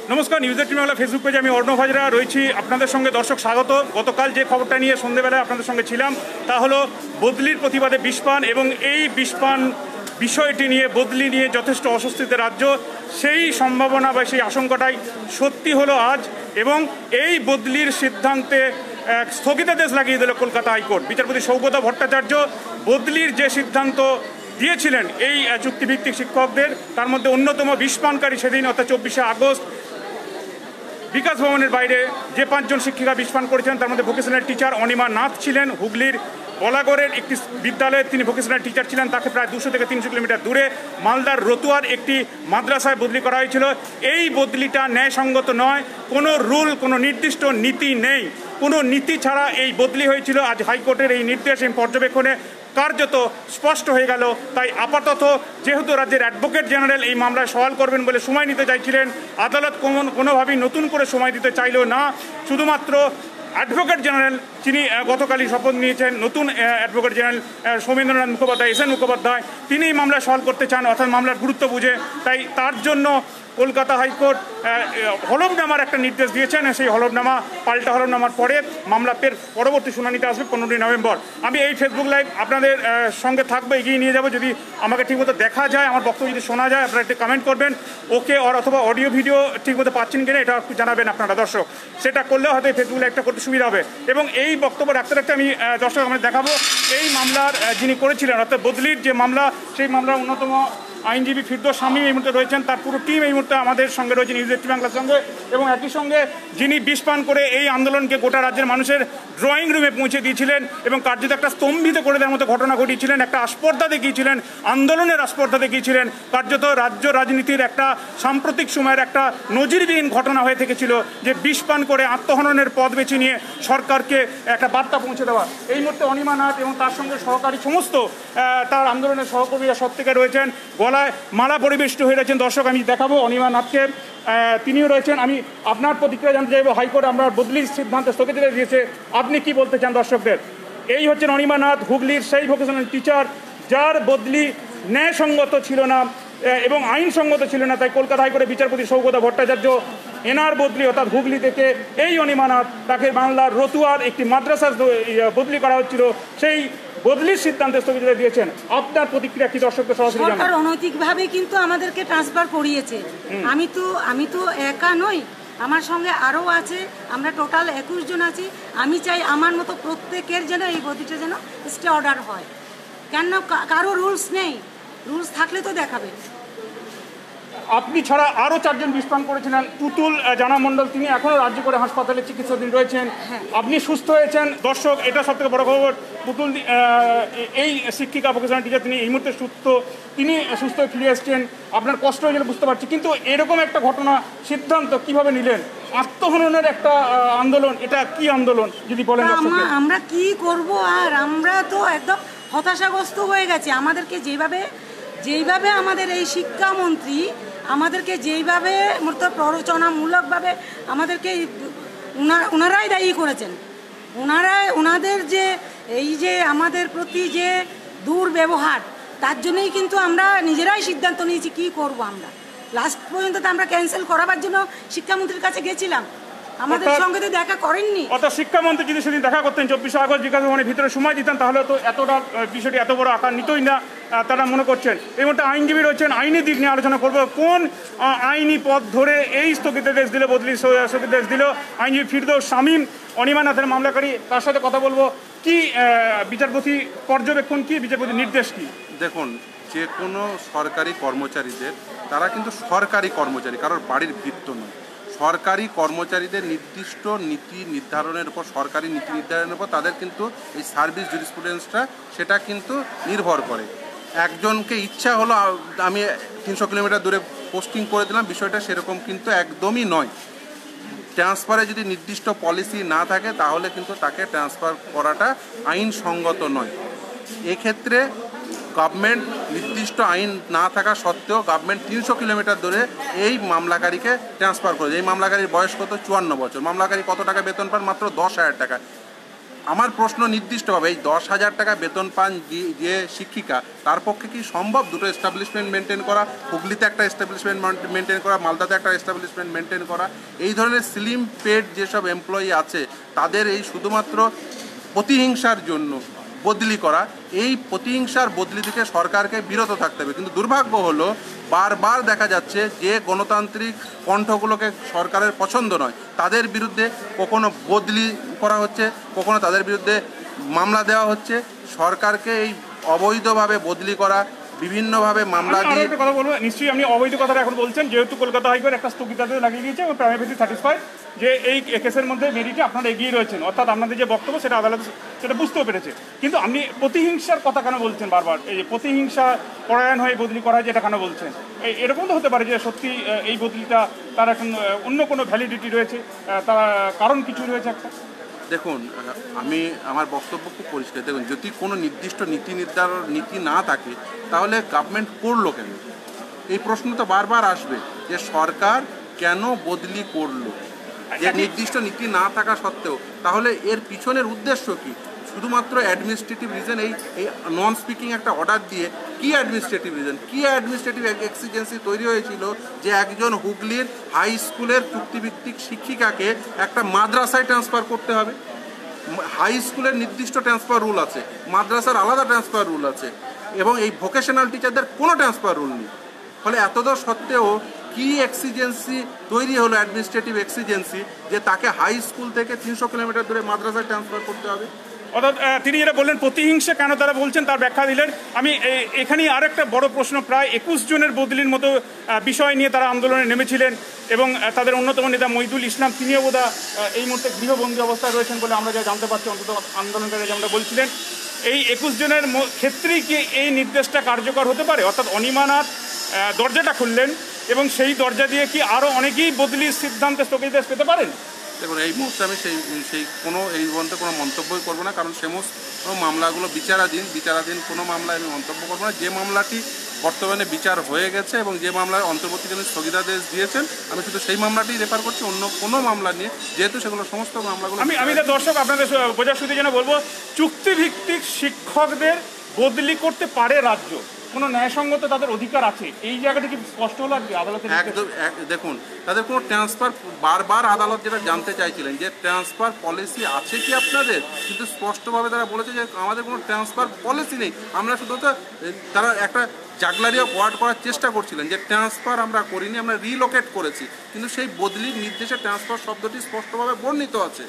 নমস্কার, news 18 Bangla Facebook পেজে আমি অর্ণব হাজরা রয়েছি আপনাদের সঙ্গে। দর্শক স্বাগত। গতকাল যে খবরটা নিয়ে সন্ধ্যেবেলায় আপনাদের সঙ্গে ছিলাম তা হলো বদলির প্রতিবাদে বিষপান, এবং এই বিষপান বিষয়টি নিয়ে, বদলি নিয়ে যথেষ্ট অস্বস্তিতে রাজ্য। সেই সম্ভাবনা বা সেই আশঙ্কাটাই সত্যি হলো আজ, এবং এই বদলির সিদ্ধান্তে স্থগিতাদেশ লাগিয়ে দিল কলকাতা হাইকোর্ট। বিচারপতি সৌগত ভট্টাচার্য বদলির যে সিদ্ধান্ত দিয়েছিলেন এই চুক্তিভিত্তিক শিক্ষকদের, তার মধ্যে অন্যতম বিষপানকারী সেদিন অর্থাৎ 24শে আগস্ট বিকাশ ভবনের বাইরে যে 5 জন শিক্ষিকা বিষপান করেছিলেন, তার মধ্যে ভোকেশনাল টিচার অনিমা নাথ ছিলেন। হুগলির বলাগড়ের একটি বিদ্যালয়ে তিনি ভোকেশনাল টিচার ছিলেন। তাকে প্রায় 200 থেকে 300 কিলোমিটার দূরে মালদার রতুয়ার একটি মাদ্রাসায় বদলি করা হয়েছিল। এই বদলিটা ন্যায়সঙ্গত নয়, কোনো রুল, কোনো নির্দিষ্ট নীতি নেই। কোনো নীতি ছাড়া এই বদলি হয়েছিল। আজ হাইকোর্টের এই নির্দেশ, এই পর্যবেক্ষণে কার্যত স্পষ্ট হয়ে গেল। তাই আপাতত যেহেতু রাজ্যের অ্যাডভোকেট জেনারেল এই মামলায় সওয়াল করবেন বলে সময় নিতে চাইছিলেন, আদালত কোনোভাবেই নতুন করে সময় দিতে চাইল না। শুধুমাত্র অ্যাডভোকেট জেনারেল, যিনি গতকালই শপথ নিয়েছেন, নতুন advocate general Soumendranath Mukhopadhyay, S N Mukhopadhyay, তিনি এই মামলায় সওয়াল করতে চান, অর্থাৎ মামলার গুরুত্ব বুঝে। তাই তার জন্য কলকাতা হাইকোর্ট হলফনামার একটা নির্দেশ দিয়েছেন। সেই হলফনামা, পাল্টা হলফনামার পরে মামলা পরবর্তী শুনানিতে আসবে 15ই নভেম্বর। আমি এই ফেসবুক লাইভ আপনাদের সঙ্গে থাকবো, এগিয়ে নিয়ে যাব। যদি আমাকে ঠিকমতো দেখা যায়, আমার বক্তব্য যদি শোনা যায়, আপনারা একটু কমেন্ট করবেন ওকে, অথবা অডিও ভিডিও ঠিকমতো পাচ্ছেন কিনা এটা একটু জানাবেন আপনারা দর্শক। সেটা করলে হয়তো এই ফেসবুক লাইভটা করতে সুবিধা হবে। এবং এই বক্তব্য রাখতে রাখতে আমি দর্শক আমরা দেখাবো এই মামলার যিনি করেছিলেন, অর্থাৎ বদলির যে মামলা, সেই মামলার অন্যতম আইনজীবী ফিরদৌস শামীম এই মুহূর্তে রয়েছেন। তার পুরো টিম এই মুহূর্তে আমাদের সঙ্গে রয়েছে নিউজ 18 বাংলার সঙ্গে। এবং একই সঙ্গে যিনি বিষপান করে এই আন্দোলনকে গোটা রাজ্যের মানুষের ড্রয়িং রুমে পৌঁছে দিয়েছিলেন এবং কার্যত একটা স্তম্ভিত করে দেওয়ার মতো ঘটনা ঘটিয়েছিলেন, একটা আস্পর্ধা দেখিয়েছিলেন, আন্দোলনের আস্পর্ধা দেখিয়েছিলেন। কার্যত রাজ্য রাজনীতির একটা সাম্প্রতিক সময়ের একটা নজিরবিহীন ঘটনা হয়ে থেকেছিল, যে বিষপান করে আত্মহননের পথ বেছে নিয়ে সরকারকে একটা বার্তা পৌঁছে দেওয়া। এই মুহূর্তে অনিমা নাথ এবং তার সঙ্গে সহকারী সমস্ত তার আন্দোলনের সহকর্মীরা সত্যিকার রয়েছেন, গলায় মালা পরিবেষ্টিত হয়ে রয়েছেন। দর্শক আমি দেখাবো অনিমা নাথকে, তিনিও রয়েছেন। আমি আপনার প্রতিক্রিয়া জানতে চাইব। হাইকোর্ট আমরা বদলির সিদ্ধান্তে স্থগিতাদেশ দিয়েছে, আপনি কি বলতে চান দর্শকদের? এই হচ্ছেন অনিমা নাথ, হুগলির সেই ভোকেশনাল টিচার যার বদলি ন্যায়সঙ্গত ছিল না এবং আইনসঙ্গত ছিল না। তাই কলকাতা হাইকোর্টের বিচারপতি সৌগত ভট্টাচার্য এনার বদলি, অর্থাৎ হুগলি থেকে এই অনিমা নাথ, তাকে বাংলার রতুয়ার একটি মাদ্রাসা বদলি করা হচ্ছিল, সেই বদলির সিদ্ধান্তে স্থগিত দিয়েছেন। আপনার প্রতিক্রিয়া কি দর্শকদের সরাসরি জানান? সরকার অনৈতিকভাবে কিন্তু আমাদেরকে ট্রান্সফার করিয়েছে। আমি তো একা নই, আমার সঙ্গে আরও আছে, আমরা টোটাল 21 জন আছি। আমি চাই আমার মতো প্রত্যেকের যেন এই বদলিটা যেন স্টে অর্ডার হয়। কেন কারো রুলস নেই? রুলস থাকলে তো দেখাবে। আপনি ছাড়া আরও 4 জন বিষপান করেছিলেন। পুতুল জানা মণ্ডল, তিনি এখনও রাজ্য করে হাসপাতালে চিকিৎসাধীন রয়েছেন। আপনি সুস্থ হয়েছেন। দর্শক, এটা সবথেকে বড় খবর। পুতুল এই শিক্ষিকা ভোকেশনাল টিচার, তিনি এই মুহূর্তে সুস্থ, তিনি সুস্থ হয়ে ফিরে এসছেন। আপনার কষ্ট হয়ে গেলে বুঝতে পারছি, কিন্তু এরকম একটা ঘটনা, সিদ্ধান্ত কিভাবে নিলেন? আত্মহননের একটা আন্দোলন, এটা কি আন্দোলন যদি বলেন? আমরা কি করব, আর আমরা তো একদম হতাশাগ্রস্ত হয়ে গেছি। আমাদেরকে যেইভাবে আমাদের এই শিক্ষামন্ত্রী আমাদেরকে যেইভাবে প্ররোচনামূলকভাবে আমাদেরকে ওনারাই দায়ী করেছেন, ওনাদের যে এই যে আমাদের প্রতি যে দুর্ব্যবহার, তার জন্যই কিন্তু আমরা নিজেরাই সিদ্ধান্ত নিয়েছি কি করব। আমরা লাস্ট পর্যন্ত তো আমরা ক্যান্সেল করাবার জন্য শিক্ষামন্ত্রীর কাছে গেছিলাম, আমাদের সঙ্গে তো দেখা করেননি। অর্থাৎ শিক্ষামন্ত্রী যদি সেদিন দেখা করতেন 24শে আগস্ট বিকাশ ভবনের ভিতরে সময় দিতেন, তাহলে তো এতটা বিষয়টি এত বড় আকার নিতই না, তারা মনে করছেন। এই মুহূর্তে আইনজীবী রয়েছেন, আইনি দিক নিয়ে আলোচনা করবো। কোন আইনি পথ ধরে এই স্থগিতাদেশ দিল, বদলি স্থগিতাদেশ দিল আইনজীবী ফিরদৌস শামীম, অনিমা নাথের মামলাকারী, তার সাথে কথা বলবো। কি বিচারপতি পর্যবেক্ষণ, কি বিচারপতি নির্দেশ কি? দেখুন, যে কোনো সরকারি কর্মচারীদের, তারা কিন্তু সরকারি কর্মচারী, কারোর বাড়ির ভৃত্য নয়। সরকারি কর্মচারীদের নির্দিষ্ট নীতি নির্ধারণের উপর, সরকারি নীতি নির্ধারণের উপর তাদের কিন্তু এই সার্ভিস জুরিসপ্রুডেন্সটা সেটা কিন্তু নির্ভর করে। একজনকে ইচ্ছা হলো আমি 300 কিলোমিটার দূরে পোস্টিং করে দিলাম, বিষয়টা সেরকম কিন্তু একদমই নয়। ট্রান্সফারে যদি নির্দিষ্ট পলিসি না থাকে তাহলে কিন্তু তাকে ট্রান্সফার করাটা আইনসঙ্গত নয়। এক্ষেত্রে গভর্নমেন্ট নির্দিষ্ট আইন না থাকা সত্ত্বেও গভর্নমেন্ট 300 কিলোমিটার দূরে এই মামলাকারীকে ট্রান্সফার করেছে। এই মামলাকারীর বয়স কত? 54 বছর। মামলাকারী কত টাকা বেতন পান? মাত্র 10,000 টাকা। আমার প্রশ্ন নির্দিষ্টভাবে এই 10,000 টাকা বেতন পান যে শিক্ষিকা, তার পক্ষে কি সম্ভব দুটো এস্টাবলিশমেন্ট মেনটেন করা? হুগলিতে একটা এস্টাবলিশমেন্ট মেনটেন করা, মালদাতে একটা এস্টাবলিশমেন্ট মেনটেন করা। এই ধরনের স্লিম পেড যেসব এমপ্লয়ি আছে তাদের এই শুধুমাত্র প্রতিহিংসার জন্য বদলি করা, এই প্রতিহিংসার বদলি থেকে সরকারকে বিরত থাকতে হবে। কিন্তু দুর্ভাগ্য হলো বারবার দেখা যাচ্ছে যে গণতান্ত্রিক কণ্ঠগুলোকে সরকারের পছন্দ নয়, তাদের বিরুদ্ধে কখনো বদলি করা হচ্ছে, কখনো তাদের বিরুদ্ধে মামলা দেওয়া হচ্ছে। সরকারকে এই অবৈধভাবে বদলি করা, বিভিন্নভাবে মামলা দিয়ে একটা কথা বলবো, নিশ্চয়ই আপনি অবৈধ কথাটা এখন বলছেন, যেহেতু কলকাতা হাইকোর্ট একটা স্থগিতাদেশ লাগিয়ে দিয়েছে এবং প্রাইমারি স্যাটিসফাইড যে এই কেসের মধ্যে মেরিটে আপনারা এগিয়ে রয়েছেন, অর্থাৎ আপনাদের যে বক্তব্য সেটা আদালত সেটা বুঝতেও পেরেছে। কিন্তু আপনি প্রতিহিংসার কথা কেন বলছেন বারবার? এই যে প্রতিহিংসা পরায়ণ হয়ে বদলি করা হয় যেটা কেন বলছেন? এরকম তো হতে পারে যে সত্যি এই বদলিটা তার এখন অন্য কোনো ভ্যালিডিটি রয়েছে, তার কারণ কিছু রয়েছে একটা। দেখুন, আমি আমার বক্তব্য খুব পরিষ্কার। দেখুন, যদি কোনো নির্দিষ্ট নীতি না থাকে তাহলে গভর্নমেন্ট করলো কেন? এই প্রশ্ন তো বারবার আসবে যে সরকার কেন বদলি করলো, যে নির্দিষ্ট নীতি না থাকা সত্ত্বেও। তাহলে এর পিছনের উদ্দেশ্য কি? শুধুমাত্র অ্যাডমিনিস্ট্রেটিভ রিজন। এই নন স্পিকিং একটা অর্ডার দিয়ে কী অ্যাডমিনিস্ট্রেটিভ রিজন, কী অ্যাডমিনিস্ট্রেটিভ এক্সিজেন্সি তৈরি হয়েছিল যে একজন হুগলির হাই স্কুলের চুক্তিভিত্তিক শিক্ষিকাকে একটা মাদ্রাসায় ট্রান্সফার করতে হবে? হাই স্কুলের নির্দিষ্ট ট্রান্সফার রুল আছে, মাদ্রাসার আলাদা ট্রান্সফার রুল আছে, এবং এই ভোকেশনাল টিচারদের কোনো ট্রান্সফার রুল নেই। ফলে এতদূর সত্ত্বেও কি এক্সিজেন্সি তৈরি হলো, অ্যাডমিনিস্ট্রেটিভ এক্সিজেন্সি, যে তাকে হাই স্কুল থেকে 300 কিলোমিটার দূরে মাদ্রাসায় ট্রান্সফার করতে হবে? অর্থাৎ তিনি যেটা বললেন প্রতিহিংসা কেন তারা বলছেন তার ব্যাখ্যা দিলেন। আমি এখানেই আর একটা বড় প্রশ্ন, প্রায় 21 জনের বদলির মতো বিষয় নিয়ে তারা আন্দোলনে নেমেছিলেন এবং তাদের অন্যতম নেতা মহিদুল ইসলাম তিনিও বোধহয় এই মুহূর্তে গৃহবন্দী অবস্থায় রয়েছেন বলে আমরা যা জানতে পারছি, অন্তত আন্দোলনকারীরা যেমনটা বলছিলেন। এই 21 জনের ক্ষেত্রেই কি এই নির্দেশটা কার্যকর হতে পারে? অর্থাৎ অনিমানাথ দরজাটা খুললেন এবং সেই দরজা দিয়ে কি আরও অনেকেই বদলির সিদ্ধান্তে স্থগিতাদেশ পেতে পারেন? দেখুন, এই মুহূর্তে আমি এই পর্যন্ত কোনো মন্তব্যই করবো না, কারণ সমস্ত মামলাগুলো বিচারাধীন কোনো মামলায় আমি মন্তব্য করবো না। যে মামলাটি বর্তমানে বিচার হয়ে গেছে এবং যে মামলার অন্তর্বর্তীকালীন স্থগিতাদেশ দিয়েছেন, আমি শুধু সেই মামলাটি রেফার করছি, অন্য কোনো মামলা নিয়ে, যেহেতু সেগুলো সমস্ত মামলাগুলো আমি দর্শক আপনাদের বোঝার সুবিধা যেন বলবো, চুক্তিভিত্তিক শিক্ষকদের বদলি করতে পারে রাজ্য, কোনো ন্যায়সঙ্গত তাদের অধিকার আছে, এই জায়গাটা কি স্পষ্ট হলো আজকে আদালতের? একদম। দেখুন, তাদের কোনো ট্রান্সফার, বারবার আদালত যেটা জানতে চাইছিলেন যে ট্রান্সফার পলিসি আছে কি আপনাদের, কিন্তু স্পষ্টভাবে তারা বলেছে যে আমাদের কোনো ট্রান্সফার পলিসি নেই। আমরা শুধু তারা একটা জাগলারি অফ ওয়ার্ড করার চেষ্টা করছিলেন যে ট্রান্সফার আমরা করিনি, আমরা রিলোকেট করেছি, কিন্তু সেই বদলির নির্দেশে ট্রান্সফার শব্দটি স্পষ্টভাবে বর্ণিত আছে।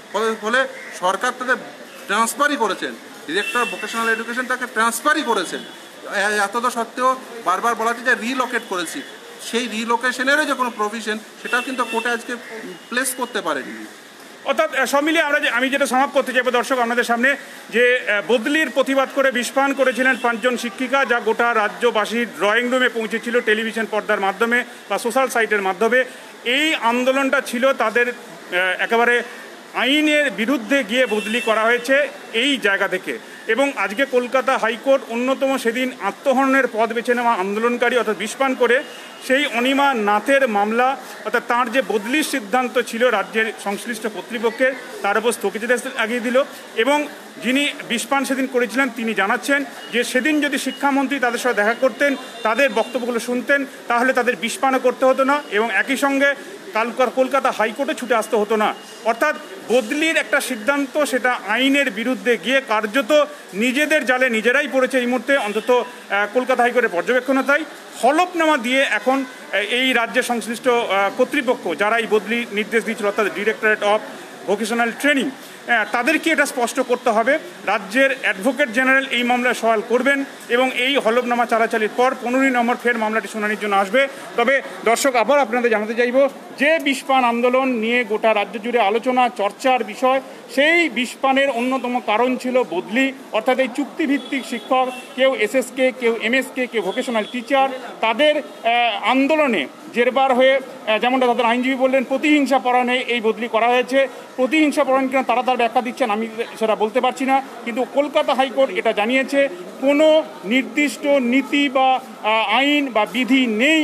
ফলে সরকার তাদের ট্রান্সফারই করেছেন, ডিরেক্টর ভোকেশনাল এডুকেশন তাকে ট্রান্সফারই করেছেন। এতটা সত্ত্বেও বারবার বলা হচ্ছে যে রিলোকেট করেছি, সেই রিলোকেশনেরও যে কোনো প্রভিশন সেটাও কিন্তু কোর্টে আজকে প্লেস করতে পারেনি। অর্থাৎ সব মিলিয়ে আমি যেটা সমাপ্ত করতে চাইবো দর্শক আপনাদের সামনে, যে বদলির প্রতিবাদ করে বিষপান করেছিলেন 5 জন শিক্ষিকা, যা গোটা রাজ্যবাসীর ড্রয়িং রুমে পৌঁছেছিল টেলিভিশন পর্দার মাধ্যমে বা সোশ্যাল সাইটের মাধ্যমে। এই আন্দোলনটা ছিল তাদের একেবারে আইনের বিরুদ্ধে গিয়ে বদলি করা হয়েছে এই জায়গা থেকে। এবং আজকে কলকাতা হাইকোর্ট অন্যতম সেদিন আত্মহননের পথ বেছে নেওয়া আন্দোলনকারী অর্থাৎ বিষপান করে সেই অনিমা নাথের মামলা, অর্থাৎ তাঁর যে বদলির সিদ্ধান্ত ছিল রাজ্যের সংশ্লিষ্ট কর্তৃপক্ষের, তার উপর স্থগিতাদেশ লাগিয়ে দিল। এবং যিনি বিষপান সেদিন করেছিলেন তিনি জানাচ্ছেন যে সেদিন যদি শিক্ষামন্ত্রী তাদের সাথে দেখা করতেন, তাদের বক্তব্যগুলো শুনতেন, তাহলে তাদের বিষপানও করতে হতো না এবং একই সঙ্গে কলকাতা হাইকোর্টে ছুটে আসতে হতো না। অর্থাৎ বদলির একটা সিদ্ধান্ত সেটা আইনের বিরুদ্ধে গিয়ে কার্যত নিজেদের জালে নিজেরাই পড়েছে এই মুহূর্তে, অন্তত কলকাতা হাইকোর্টের পর্যবেক্ষণে তাই। হলফনামা দিয়ে এখন এই রাজ্যের সংশ্লিষ্ট কর্তৃপক্ষ যারা এই বদলি নির্দেশ দিয়েছিল, অর্থাৎ ডিরেক্টরেট অফ ভোকেশনাল ট্রেনিং, তাদেরকে এটা স্পষ্ট করতে হবে। রাজ্যের অ্যাডভোকেট জেনারেল এই মামলায় সওয়াল করবেন এবং এই হলফনামা চালাচালির পর 15 নম্বর ফের মামলাটি শুনানির জন্য আসবে। তবে দর্শক আবার আপনাদের জানাতে চাইব যে বিষপান আন্দোলন নিয়ে গোটা রাজ্য জুড়ে আলোচনা চর্চার বিষয়, সেই বিষপানের অন্যতম কারণ ছিল বদলি, অর্থাৎ এই চুক্তিভিত্তিক শিক্ষক, কেউ এসএসকে, কেউ এমএসকে, কেউ ভোকেশনাল টিচার, তাদের আন্দোলনে জেরবার হয়ে যেমনটা তাদের আইনজীবী বললেন প্রতিহিংসা পরায়ণে এই বদলি করা হয়েছে। প্রতিহিংসা পরায়ণ কিনা তারা তার ব্যাখ্যা দিচ্ছেন, আমি সেটা বলতে পারছি না, কিন্তু কলকাতা হাইকোর্ট এটা জানিয়েছে কোনো নির্দিষ্ট নীতি বা আইন বা বিধি নেই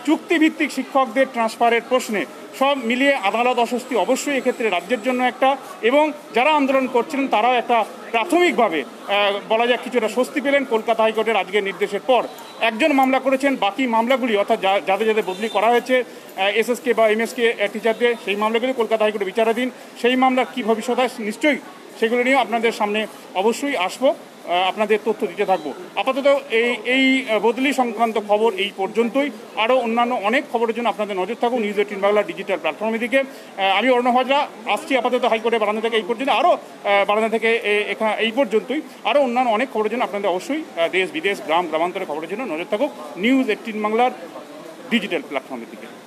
চুক্তিভিত্তিক শিক্ষকদের ট্রান্সফারের প্রশ্নে সব মিলিয়ে আদালত অস্বস্তি অবশ্যই এক্ষেত্রে রাজ্যের জন্য একটা, এবং যারা আন্দোলন করছিলেন তারাও একটা প্রাথমিকভাবে বলা যায় কিছুটা স্বস্তি পেলেন কলকাতা হাইকোর্টের আজকের নির্দেশের পর। একজন মামলা করেছেন, বাকি মামলাগুলি অর্থাৎ যাদের যাদের বদলি করা হয়েছে এসএসকে বা এমএসকে টিচারদের, সেই মামলাগুলি কলকাতা হাইকোর্টে বিচারাধীন। সেই মামলার কী ভবিষ্যৎ হয় নিশ্চয়ই সেগুলো নিয়েও আপনাদের সামনে অবশ্যই আসবো, আপনাদের তথ্য দিতে থাকবো। আপাতত এই বদলি সংক্রান্ত খবর এই পর্যন্তই। আরও অন্যান্য অনেক খবরের জন্য আপনাদের নজর থাকুন নিউজ 18 বাংলা ডিজিটাল প্ল্যাটফর্মের দিকে। আমি অর্ণব হাজরা আসছি আপাতত হাইকোর্টের বারান্দা থেকে এই পর্যন্ত, আরও বারান্দা থেকে এখানে এই পর্যন্তই। আরও অন্যান্য অনেক খবরের জন্য আপনাদের অবশ্যই দেশ বিদেশ গ্রাম গ্রামান্তরের খবরের জন্য নজর থাকুক নিউজ 18 বাংলার ডিজিটাল প্ল্যাটফর্মের দিকে।